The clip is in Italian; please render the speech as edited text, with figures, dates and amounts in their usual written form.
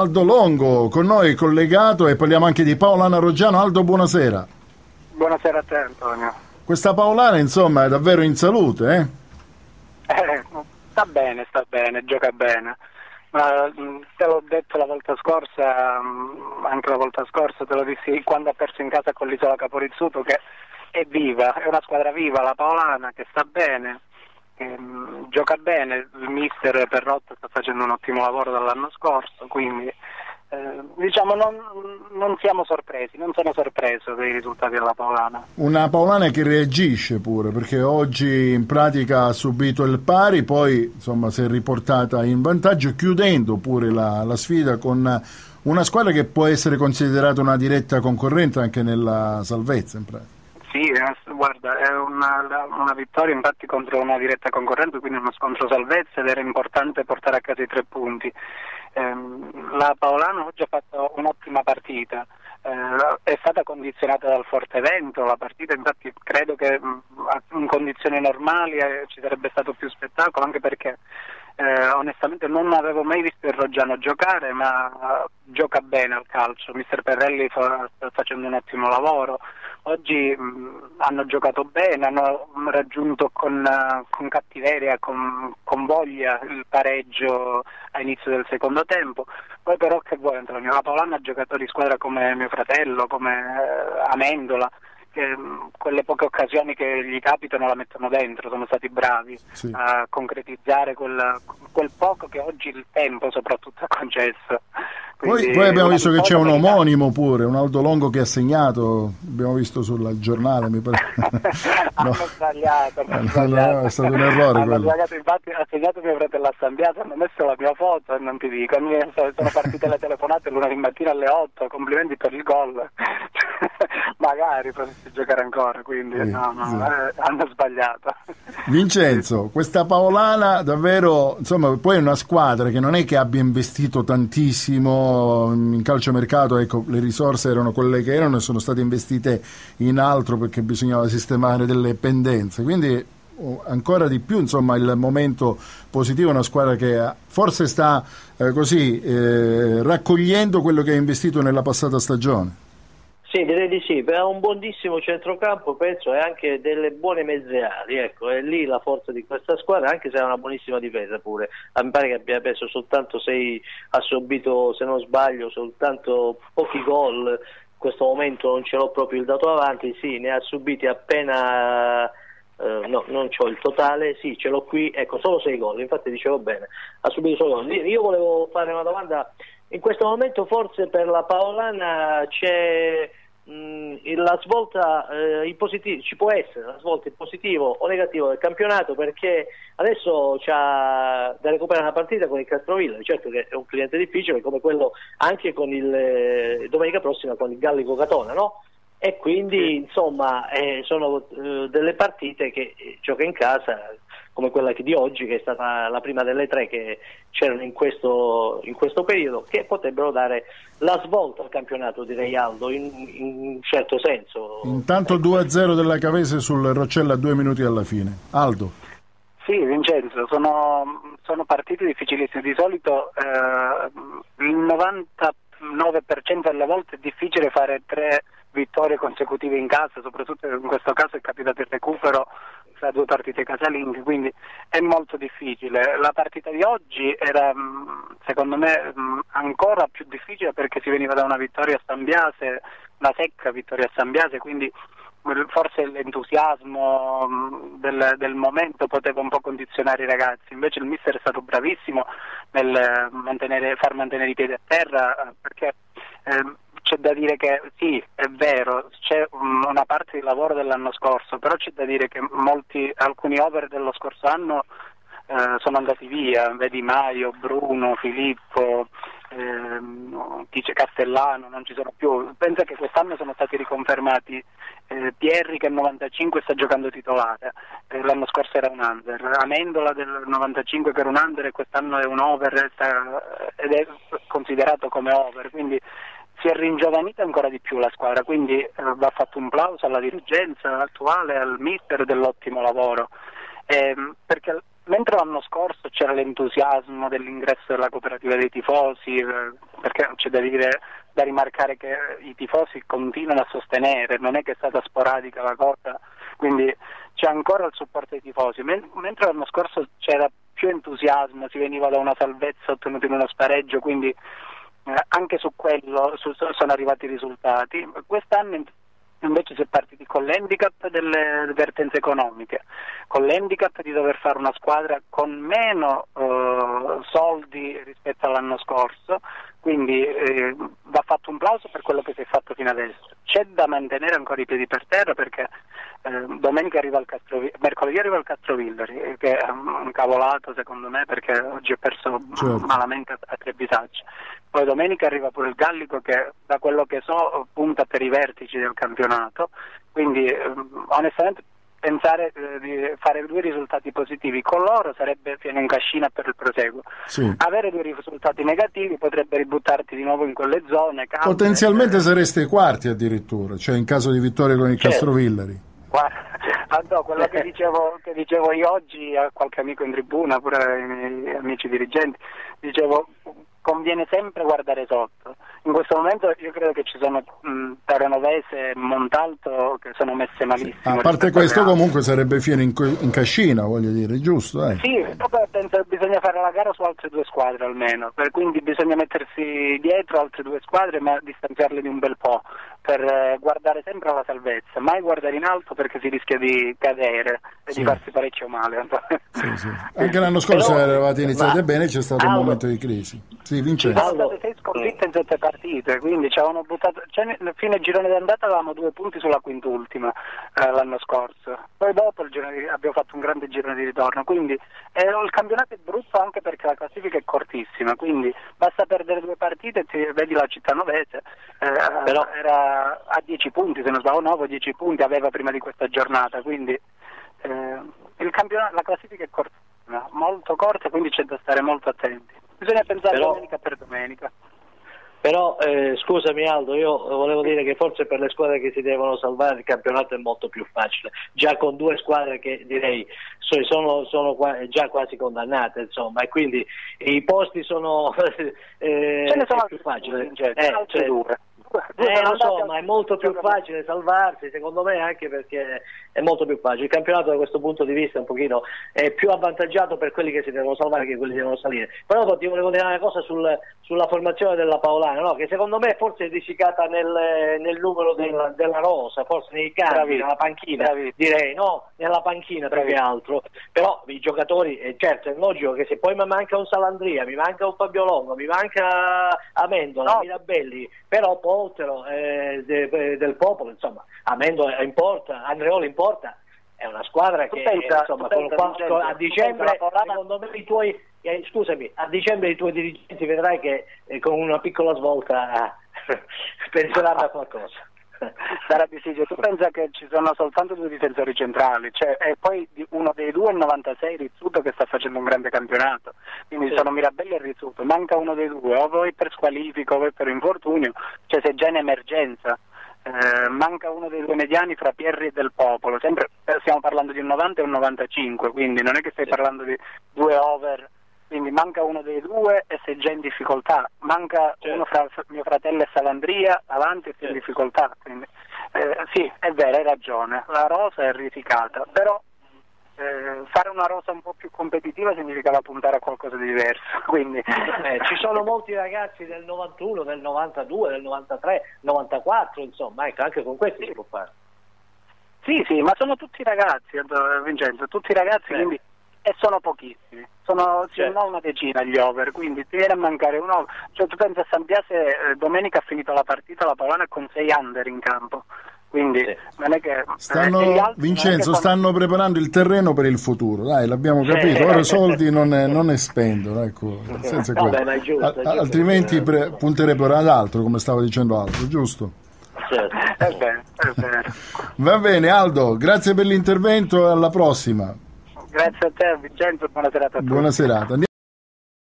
Aldo Longo con noi collegato e parliamo anche di Paolana Roggiano. Aldo, buonasera. Buonasera a te, Antonio. Questa Paolana, insomma, è davvero in salute, eh? Sta bene, gioca bene. Ma te l'ho detto la volta scorsa, anche la volta scorsa te lo dissi quando ha perso in casa con l'Isola Caporizzuto, che è viva, è una squadra viva, la Paolana, che sta bene, gioca bene. Il mister Perrotta sta facendo un ottimo lavoro dall'anno scorso, quindi diciamo non siamo sorpresi, non sono sorpreso dei risultati della Paolana. Una Paolana che reagisce pure, perché oggi in pratica ha subito il pari, poi insomma si è riportata in vantaggio, chiudendo pure la sfida con una squadra che può essere considerata una diretta concorrente anche nella salvezza in pratica. Sì, guarda, è una vittoria infatti contro una diretta concorrente, quindi uno scontro salvezza, ed era importante portare a casa i 3 punti. La Paolana oggi ha fatto un'ottima partita, è stata condizionata dal forte vento, la partita infatti credo che in condizioni normali ci sarebbe stato più spettacolo, anche perché onestamente non avevo mai visto il Roggiano giocare, ma gioca bene al calcio. Mister Perrelli sta facendo un ottimo lavoro. Oggi hanno giocato bene, hanno raggiunto con cattiveria, con voglia il pareggio a inizio del secondo tempo. Poi però che vuoi, Antonio, la Paolana ha giocatori di squadra come mio fratello, come Amendola, che quelle poche occasioni che gli capitano la mettono dentro, sono stati bravi a concretizzare quel poco che oggi il tempo soprattutto ha concesso. Poi abbiamo visto che c'è un omonimo pure, un Aldo Longo che ha segnato, abbiamo visto sul giornale, mi pare. Hanno sbagliato. No, è stato un errore quello. Sbagliato, infatti ha segnato mio fratello a San Biase, hanno messo la mia foto e non ti dico, sono partite le telefonate lunedì mattina alle 8, complimenti per il gol. Magari potessi giocare ancora, quindi sì. Hanno sbagliato. Vincenzo, questa Paolana davvero, insomma, poi è una squadra che non è che abbia investito tantissimo in calciomercato, ecco, le risorse erano quelle che erano e sono state investite in altro perché bisognava sistemare delle pendenze, quindi ancora di più, insomma, il momento positivo è una squadra che forse sta raccogliendo quello che ha investito nella passata stagione. Sì, direi di sì, ha un buonissimo centrocampo, penso, e anche delle buone mezze ali, ecco, è lì la forza di questa squadra, anche se ha una buonissima difesa pure. Mi pare che abbia preso soltanto ha subito, se non sbaglio, soltanto pochi gol. In questo momento non ce l'ho proprio il dato avanti, sì, ne ha subiti appena, no, non c'ho il totale, sì, ce l'ho qui, ecco, solo 6 gol, infatti dicevo bene, ha subito solo gol. Io volevo fare una domanda, in questo momento forse per la Paolana c'è la svolta in positivo, ci può essere la svolta in positivo o negativo del campionato, perché adesso c'ha da recuperare una partita con il Castrovilla, certo che è un cliente difficile come quello anche con domenica prossima con il Gallico Catona, no? E quindi insomma sono delle partite che gioca in casa, come quella di oggi, che è stata la prima delle 3 che c'erano in questo periodo, che potrebbero dare la svolta al campionato, direi, Aldo, in un certo senso. Intanto 2-0 della Cavese sul Roccella a 2 minuti alla fine. Aldo. Sì, Vincenzo, sono partite difficilissime. Di solito il 99% delle volte è difficile fare 3 vittorie consecutive in casa, soprattutto in questo caso è capitato il recupero tra 2 partite casalinghe, quindi è molto difficile. La partita di oggi era secondo me ancora più difficile perché si veniva da una vittoria a San Biase, una secca vittoria a San Biase, quindi forse l'entusiasmo del momento poteva un po' condizionare i ragazzi. Invece il mister è stato bravissimo nel far mantenere i piedi a terra, perché c'è da dire che sì, è vero, c'è una parte di lavoro dell'anno scorso, però c'è da dire che alcuni over dello scorso anno sono andati via, vedi Maio, Bruno, Filippo, dice Castellano, non ci sono più. Pensa che quest'anno sono stati riconfermati Pierri, che nel 95 sta giocando titolare, l'anno scorso era un under, Amendola del 95 che era un under e quest'anno è un over, ed è considerato come over, quindi si è ringiovanita ancora di più la squadra, quindi va fatto un plauso alla dirigenza attuale, al mister dell'ottimo lavoro, perché mentre l'anno scorso c'era l'entusiasmo dell'ingresso della cooperativa dei tifosi, perché c'è da rimarcare che i tifosi continuano a sostenere, non è che è stata sporadica la cosa, quindi c'è ancora il supporto dei tifosi, mentre l'anno scorso c'era più entusiasmo, si veniva da una salvezza ottenuta in uno spareggio, quindi anche su quello sono arrivati i risultati. Quest'anno invece si è partiti con l'handicap delle vertenze economiche, con l'handicap di dover fare una squadra con meno soldi rispetto all'anno scorso, quindi va fatto un plauso per quello che si è fatto fino adesso. C'è da mantenere ancora i piedi per terra, perché mercoledì arriva il Castrovillari, che è un cavolato secondo me, perché oggi ho perso malamente a tre bisacce. Poi domenica arriva pure il Gallico, che da quello che so punta per i vertici del campionato, quindi onestamente pensare di fare 2 risultati positivi con loro sarebbe fieno in cascina per il proseguo. Sì. Avere 2 risultati negativi potrebbe ributtarti di nuovo in quelle zone calde. Potenzialmente sareste quarti addirittura, cioè in caso di vittoria con il Castrovillari. Guarda, quello che dicevo io oggi a qualche amico in tribuna, pure ai miei amici dirigenti, dicevo conviene sempre guardare sotto. In questo momento io credo che ci sono Terranovese e Montalto che sono messe malissimo. A parte questo comunque sarebbe fieno in cascina, voglio dire, giusto? Sì, penso che bisogna fare la gara su altre 2 squadre almeno, quindi bisogna mettersi dietro altre 2 squadre ma distanziarle di un bel po', per guardare sempre alla salvezza, mai guardare in alto perché si rischia di cadere e di farsi parecchio male. Sì. Anche l'anno scorso eravate iniziate bene, c'è stato un momento di crisi. Sì, Vincenzo. Ci sono state 6 sconfitte in 7 partite, quindi ci avevano buttato, fino al girone d'andata avevamo 2 punti sulla quintultima l'anno scorso, poi dopo abbiamo fatto un grande girone di ritorno, quindi il campionato è brutto anche perché la classifica è cortissima, quindi basta perdere 2 partite e vedi la Cittanovese, però era a 10 punti, se non sbaglio, 9 o 10 punti aveva prima di questa giornata, quindi la classifica è cortissima, molto corta, quindi c'è da stare molto attenti. Bisogna pensare domenica per domenica. Però scusami Aldo, io volevo dire che forse per le squadre che si devono salvare il campionato è molto più facile, già con 2 squadre che direi sono già quasi condannate, insomma, e quindi i posti sono ce ne sono più facili. Altre 2. Lo so, ma è molto più facile salvarsi, secondo me, anche perché è molto più facile. Il campionato da questo punto di vista un pochino è più avvantaggiato per quelli che si devono salvare che quelli che devono salire. Però ti volevo dire una cosa sulla formazione della Paolana, no? Che secondo me forse è risicata nel numero della rosa, forse nei campi, nella panchina, direi, no? Nella panchina più che altro. Però i giocatori, certo, è logico che se poi mi manca un Salandria, mi manca un Fabio Longo, mi manca Amendola, Mirabelli, però Poltero del Popolo, insomma, Amendola importa, Andreoli importa, è una squadra che insomma a dicembre secondo me a dicembre i tuoi dirigenti vedrai che con una piccola svolta penseranno a qualcosa. Sarà difficile. Tu pensa che ci sono soltanto 2 difensori centrali, e poi uno dei 2 è il 96, Rizzuto, che sta facendo un grande campionato, quindi sono Mirabelli e Rizzuto, manca uno dei 2, o poi per squalifico o poi per infortunio, cioè se già in emergenza. Manca uno dei 2 mediani fra Pierri e Del Popolo, sempre stiamo parlando di un 90 e un 95, quindi non è che stai parlando di 2 over, quindi manca uno dei 2 e sei già in difficoltà, manca uno fra mio fratello e Salandria avanti e sei in difficoltà, quindi sì, è vero, hai ragione, la rosa è risicata, però fare una rosa un po' più competitiva significava puntare a qualcosa di diverso, quindi ci sono molti ragazzi del 91, del 92, del 93, 94, insomma, ecco, anche con questi si può fare. Sì, ma sono tutti ragazzi, Vincenzo, tutti ragazzi, quindi, e sono pochissimi, sono non una decina gli over, quindi ti viene a mancare un over. Cioè tu pensi a San Biase, domenica ha finito la partita, la Paolana con 6 under in campo. Quindi non è che Vincenzo stanno preparando il terreno per il futuro, dai, l'abbiamo capito, ora soldi non ne spendono, ecco, altrimenti punterebbero ad altro, come stavo dicendo Aldo, giusto? È bene. Va bene Aldo, grazie per l'intervento e alla prossima. Grazie a te Vincenzo, buona serata a tutti. Buona serata.